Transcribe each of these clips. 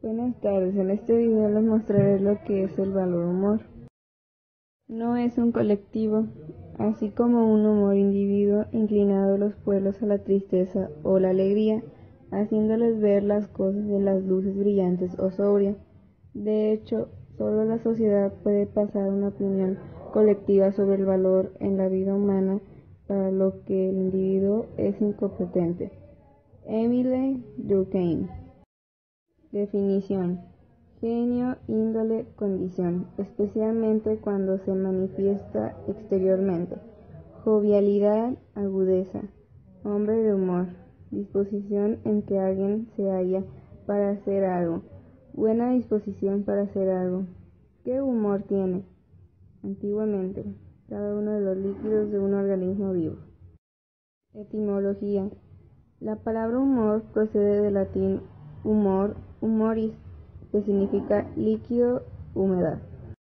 Buenas tardes, en este video les mostraré lo que es el valor humor. No es un colectivo, así como un humor individuo inclinado los pueblos a la tristeza o la alegría, haciéndoles ver las cosas de las luces brillantes o sobria. De hecho, solo la sociedad puede pasar una opinión colectiva sobre el valor en la vida humana, para lo que el individuo es incompetente. Émile Durkheim. Definición: genio, índole, condición, especialmente cuando se manifiesta exteriormente. Jovialidad, agudeza. Hombre de humor, disposición en que alguien se halla para hacer algo. Buena disposición para hacer algo. ¿Qué humor tiene? Antiguamente, cada uno de los líquidos de un organismo vivo. Etimología. La palabra humor procede del latín humor, humoris, que significa líquido, humedad.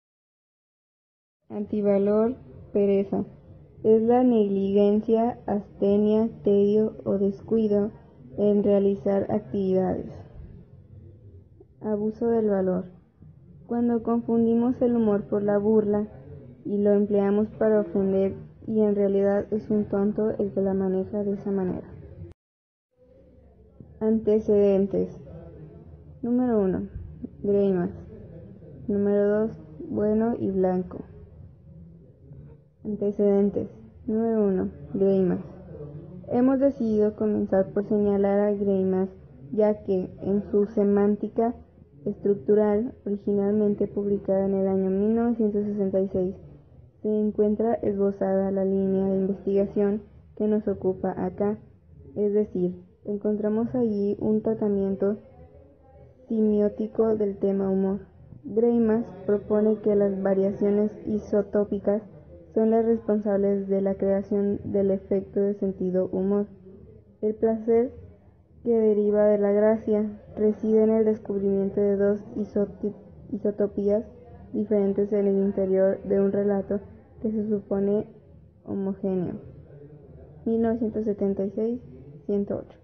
Antivalor, pereza. Es la negligencia, astenia, tedio o descuido en realizar actividades. Abuso del valor. Cuando confundimos el humor por la burla y lo empleamos para ofender, y en realidad es un tonto el que la maneja de esa manera. Antecedentes. Número 1. Greimas. Número 2. Bueno y Blanco. Antecedentes. Número 1. Greimas. Hemos decidido comenzar por señalar a Greimas, ya que en su Semántica Estructural, originalmente publicada en el año 1966, se encuentra esbozada la línea de investigación que nos ocupa acá, es decir, encontramos allí un tratamiento semiótico del tema humor. Greimas propone que las variaciones isotópicas son las responsables de la creación del efecto de sentido humor. El placer que deriva de la gracia reside en el descubrimiento de dos isotopías diferentes en el interior de un relato que se supone homogéneo. 1976, 108.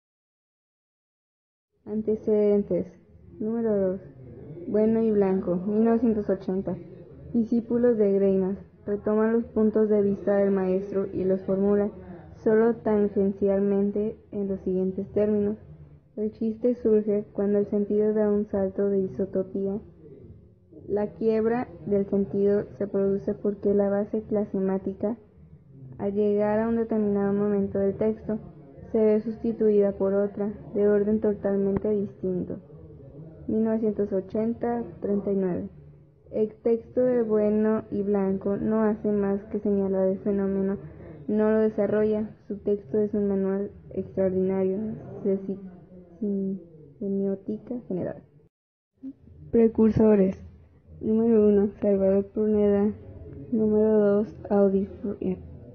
Antecedentes. Número 2. Bueno y Blanco, 1980. Discípulos de Greimas retoman los puntos de vista del maestro y los formulan solo tangencialmente en los siguientes términos. El chiste surge cuando el sentido da un salto de isotopía. La quiebra del sentido se produce porque la base clasemática, al llegar a un determinado momento del texto, se ve sustituida por otra, de orden totalmente distinto. 1980, 39. El texto de Bueno y Blanco no hace más que señalar el fenómeno, no lo desarrolla. Su texto es un manual extraordinario de semiótica general. Precursores. Número 1. Salvador Pruneda. Número 2. Audi Fourier.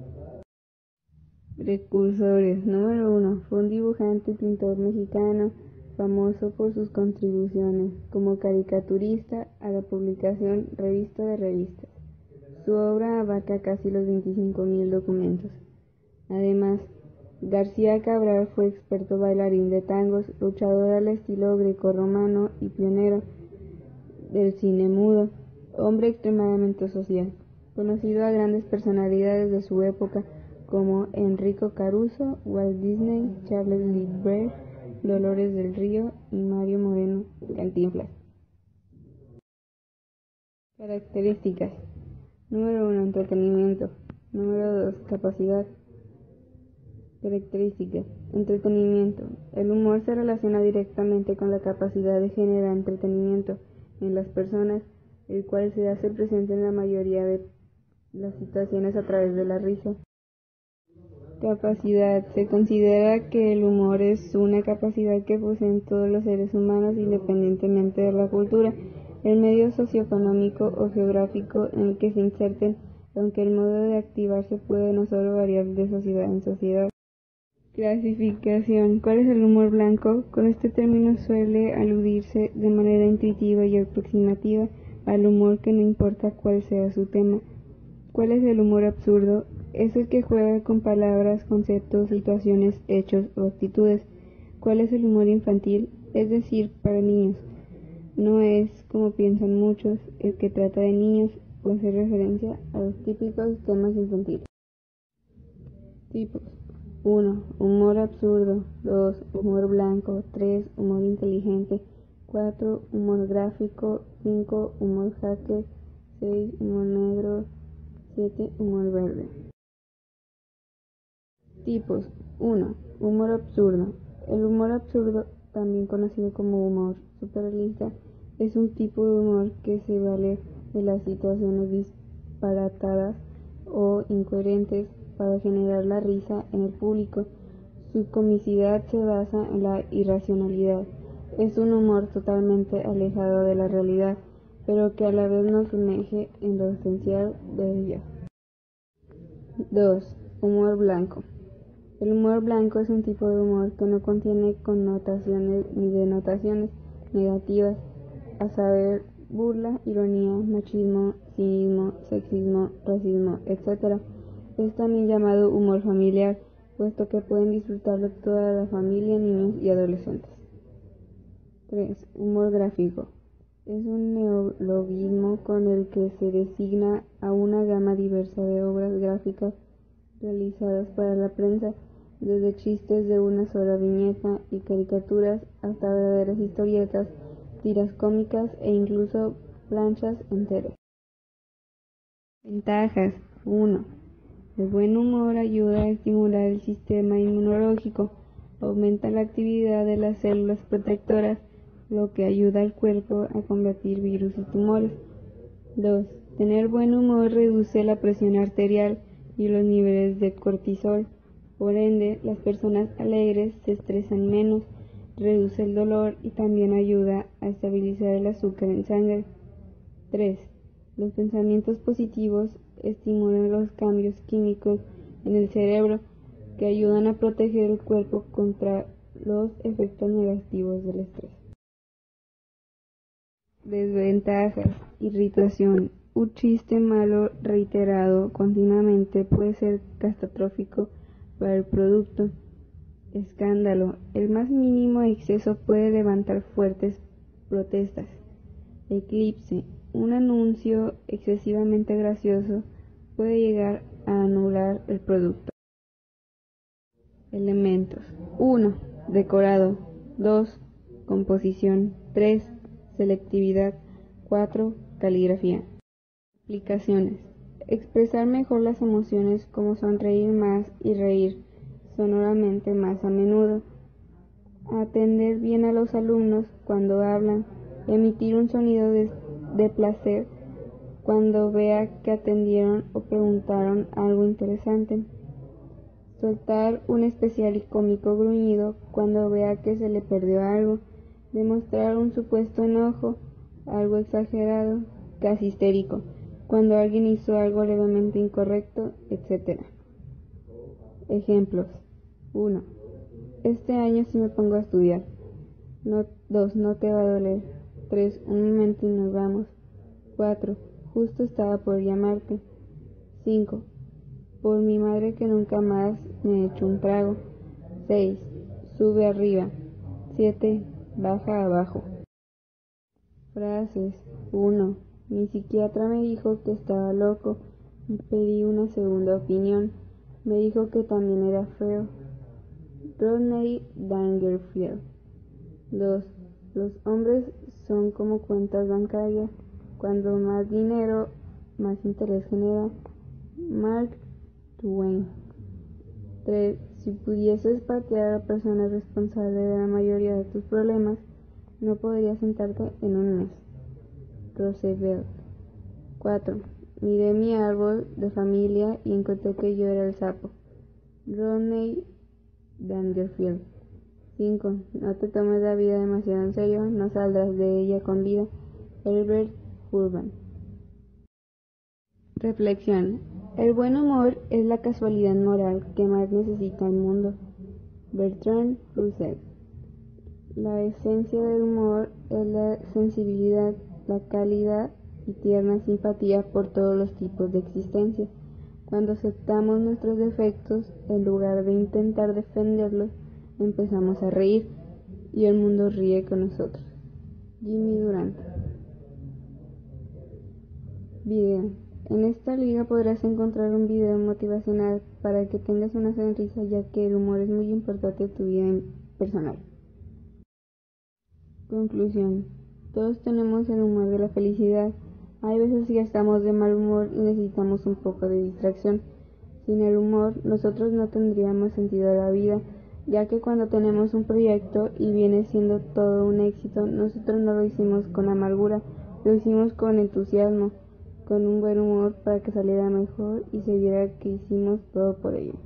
Precursores. Número 1. Fue un dibujante y pintor mexicano, famoso por sus contribuciones como caricaturista a la publicación Revista de Revistas. Su obra abarca casi los 25.000 documentos. Además, García Cabral fue experto bailarín de tangos, luchador al estilo grecorromano y pionero del cine mudo, hombre extremadamente social, conocido a grandes personalidades de su época como Enrico Caruso, Walt Disney, Charles Lindbergh, Dolores del Río y Mario Moreno Cantinflas. Características. Número 1. Entretenimiento. Número 2. Capacidad. Características. Entretenimiento. El humor se relaciona directamente con la capacidad de generar entretenimiento en las personas, el cual se hace presente en la mayoría de las situaciones a través de la risa. Capacidad. Se considera que el humor es una capacidad que poseen todos los seres humanos independientemente de la cultura, el medio socioeconómico o geográfico en el que se inserten, aunque el modo de activarse puede no solo variar de sociedad en sociedad. Clasificación. ¿Cuál es el humor blanco? Con este término suele aludirse de manera intuitiva y aproximativa al humor que no importa cuál sea su tema. ¿Cuál es el humor absurdo? Es el que juega con palabras, conceptos, situaciones, hechos o actitudes. ¿Cuál es el humor infantil? Es decir, para niños. no es, como piensan muchos, el que trata de niños o hace referencia a los típicos temas infantiles. Tipos: 1. Humor absurdo. 2. Humor blanco. 3. Humor inteligente. 4. Humor gráfico. 5. Humor hacker. 6. Humor negro. 7. Humor verde. Tipos: 1. Humor absurdo. El humor absurdo, también conocido como humor surrealista, es un tipo de humor que se vale de las situaciones disparatadas o incoherentes para generar la risa en el público. Su comicidad se basa en la irracionalidad. Es un humor totalmente alejado de la realidad, pero que a la vez nos sumerge en lo esencial de ella. 2. Humor blanco. El humor blanco es un tipo de humor que no contiene connotaciones ni denotaciones negativas, a saber, burla, ironía, machismo, cinismo, sexismo, racismo, etc. Es también llamado humor familiar, puesto que pueden disfrutarlo toda la familia, niños y adolescentes. 3. Humor gráfico. Es un neologismo con el que se designa a una gama diversa de obras gráficas realizadas para la prensa, desde chistes de una sola viñeta y caricaturas hasta verdaderas historietas, tiras cómicas e incluso planchas enteras. Ventajas: 1. El buen humor ayuda a estimular el sistema inmunológico, aumenta la actividad de las células protectoras, lo que ayuda al cuerpo a combatir virus y tumores. 2. Tener buen humor reduce la presión arterial y los niveles de cortisol. Por ende, las personas alegres se estresan menos, reduce el dolor y también ayuda a estabilizar el azúcar en sangre. 3. Los pensamientos positivos estimulan los cambios químicos en el cerebro que ayudan a proteger el cuerpo contra los efectos negativos del estrés. Desventajas: irritación. Un chiste malo reiterado continuamente puede ser catastrófico para el producto. Escándalo. El más mínimo exceso puede levantar fuertes protestas. Eclipse. Un anuncio excesivamente gracioso puede llegar a anular el producto. Elementos: 1. Decorado. 2. Composición. 3. Selectividad. 4. Caligrafía. Aplicaciones: expresar mejor las emociones, como sonreír más y reír sonoramente más a menudo. Atender bien a los alumnos cuando hablan. Emitir un sonido de placer cuando vea que atendieron o preguntaron algo interesante. Soltar un especial y cómico gruñido cuando vea que se le perdió algo. Demostrar un supuesto enojo, algo exagerado, casi histérico, cuando alguien hizo algo levemente incorrecto, etc. Ejemplos: 1. Este año sí me pongo a estudiar. 2. No te va a doler. 3. Un momento y nos vamos. 4. Justo estaba por llamarte. 5. Por mi madre que nunca más me echo un trago. 6. Sube arriba. 7. Baja abajo. Frases: 1. Mi psiquiatra me dijo que estaba loco y pedí una segunda opinión. Me dijo que también era feo. Rodney Dangerfield. 2. Los hombres son como cuentas bancarias. Cuando más dinero, más interés genera. Mark Twain. 3. Si pudieses patear a la persona responsable de la mayoría de tus problemas, no podrías sentarte en un mes. Roosevelt. 4. Miré mi árbol de familia y encontré que yo era el sapo. Rodney Dangerfield. 5. No te tomes la vida demasiado en serio, no saldrás de ella con vida. Herbert Urban. Reflexión: el buen humor es la casualidad moral que más necesita el mundo. Bertrand Russell. La esencia del humor es la sensibilidad, la calidad y tierna simpatía por todos los tipos de existencia. Cuando aceptamos nuestros defectos, en lugar de intentar defenderlos, empezamos a reír y el mundo ríe con nosotros. Jimmy Durante. Video. En esta liga podrás encontrar un video motivacional para que tengas una sonrisa, ya que el humor es muy importante en tu vida personal. Conclusión. Todos tenemos el humor de la felicidad. Hay veces que estamos de mal humor y necesitamos un poco de distracción. Sin el humor, nosotros no tendríamos sentido a la vida, ya que cuando tenemos un proyecto y viene siendo todo un éxito, nosotros no lo hicimos con amargura, lo hicimos con entusiasmo, con un buen humor para que saliera mejor y se viera que hicimos todo por ello.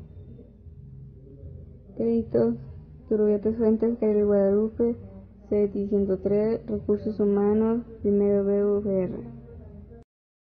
Créditos: Turbiates Fuentes, Karel Guadalupe, CETI 103, Recursos Humanos, Primero BUFR.